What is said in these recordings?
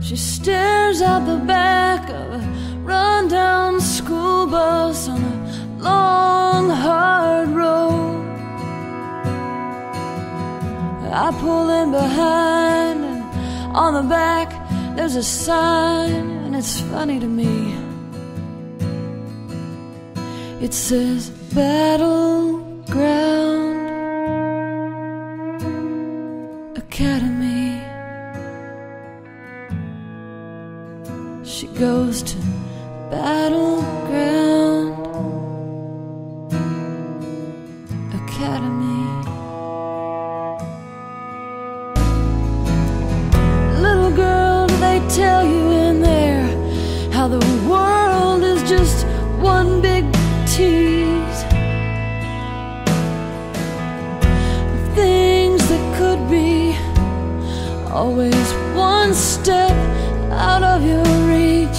She stares out the back of a run-down school bus on a long, hard road. I pull in behind, and on the back there's a sign, and it's funny to me. It says Battleground Academy. She goes to Battleground Academy. Little girl, do they tell you in there how the world is just one big tease of things that could be, always one step out of your reach,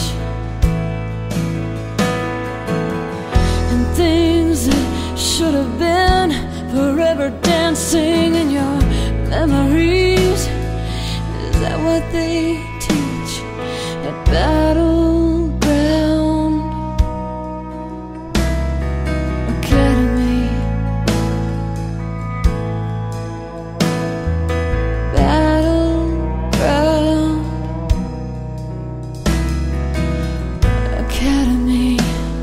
and things that should have been forever dancing in your memories. Is that what they teach at Battleground Academy? Battleground Academy.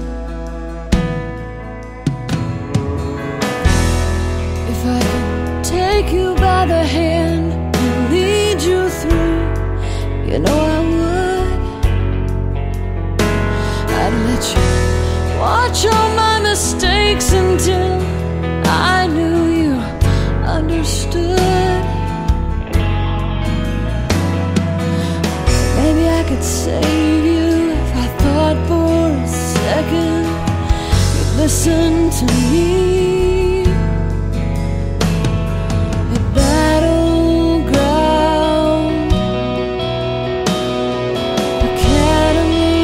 If I could take you by the hand and lead you through, you know I would. I'd let you watch all my mistakes until I knew you understood. Maybe I could save you if I thought for a second you'd listen to me. At Battleground Academy.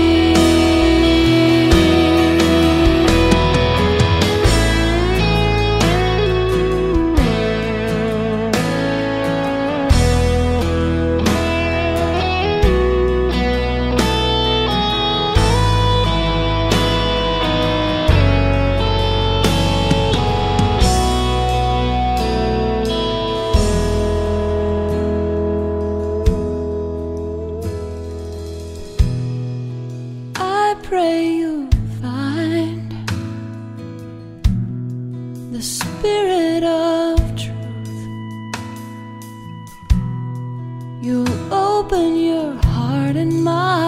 I pray you'll find the spirit of truth. You'll open your heart and mind